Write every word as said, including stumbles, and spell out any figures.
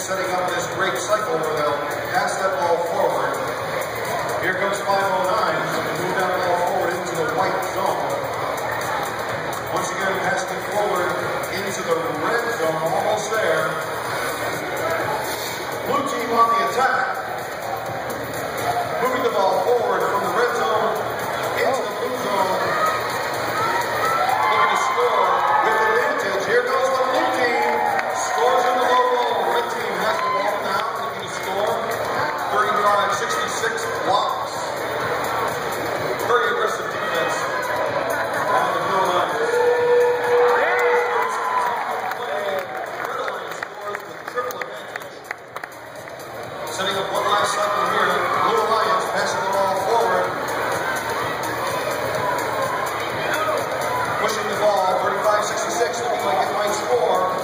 setting up this great cycle where they'll pass that ball forward. Here comes five oh nine, move that ball forward into the white zone. Once again, passing it forward into the red zone, almost there. Blue team on the attack. Moving the ball forward from the red zone into the blue zone. Looking to score with advantage. Here goes the blue team. Scores in the low roll. Red team has the ball now, looking to score. thirty-five sixty-six blocks. Very aggressive defense on the blue line. Setting up one last cycle here. Blue Alliance passing the ball forward. Pushing the ball, thirty-five sixty-six, looking like it might score.